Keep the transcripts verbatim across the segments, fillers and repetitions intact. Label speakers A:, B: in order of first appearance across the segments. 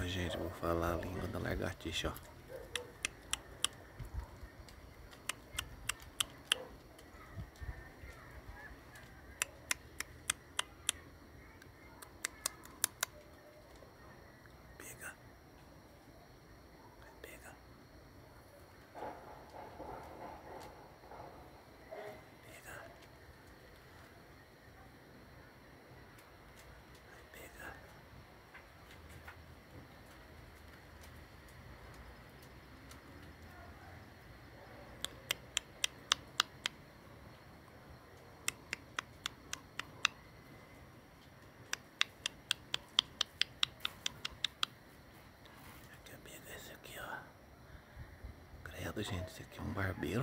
A: gente, vou falar a língua da lagartixa, ó. Pega. Vai pegar. Pega. Vai pegar. Quer pegar esse aqui, ó. Credo, gente, esse aqui é um barbeiro.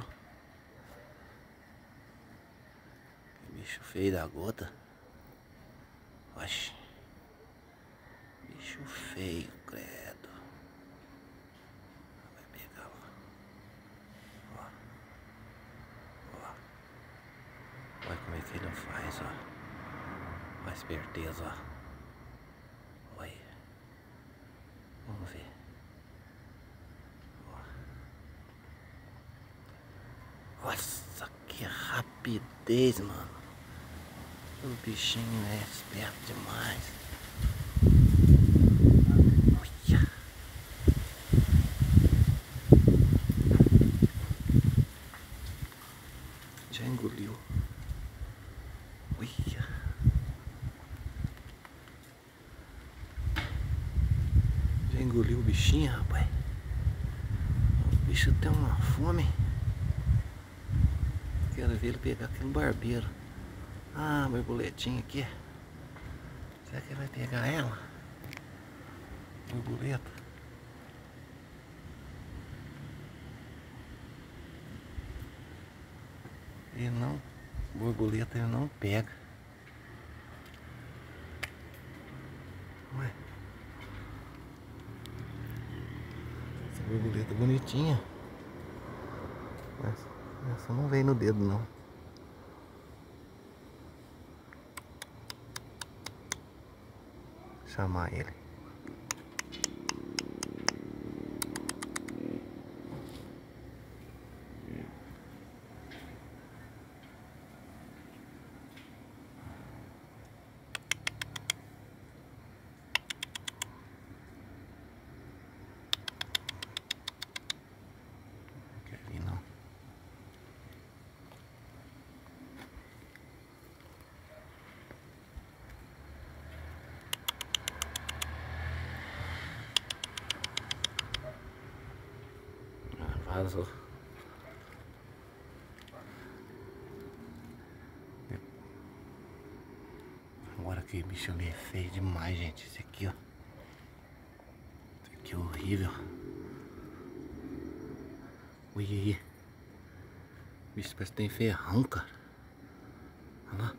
A: Que bicho feio da gota. Oxi. Bicho feio, credo. Vai pegar, ó. Ó. Ó. Olha como é que ele faz, ó. Olha a esperteza, ó. Olha. Vamos ver. Ó. Nossa, que rapidez, mano. O bichinho é esperto demais. Olha. Já engoliu. Olha. Já engoliu o bichinho, rapaz. O bicho tem uma fome. Quero ver ele pegar aquele barbeiro. Ah, borboletinha aqui. Será que ele vai pegar ela? Borboleta. Ele não, borboleta ele não pega. Ué. Essa borboleta bonitinha. Essa, essa não veio no dedo não. Vou chamar ele. Vazou. Agora que bicho ali é feio demais, gente. Esse aqui, ó. Esse aqui é horrível. Olha aí. Bicho parece que tem ferrão, cara. Olha lá.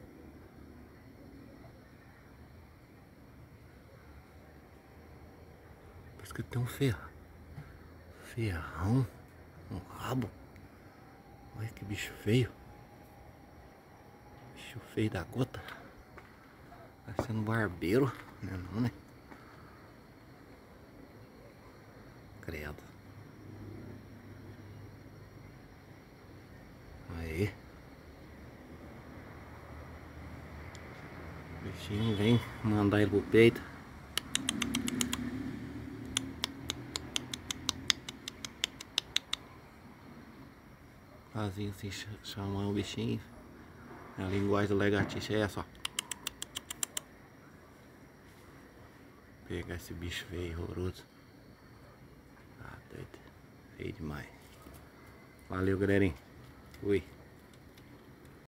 A: Parece que tem um ferrão. Ferrão, um rabo. Olha que bicho feio. Bicho feio da gota. Parecendo um barbeiro, né? Não, né? Credo. Aí. O bichinho vem mandar ele pro peito. Fazia assim, chamar o bichinho. A linguagem do lagartixa é essa, ó. Pegar esse bicho feio, horroroso. Ah, doido. Feio demais. Valeu, galerinha. Fui.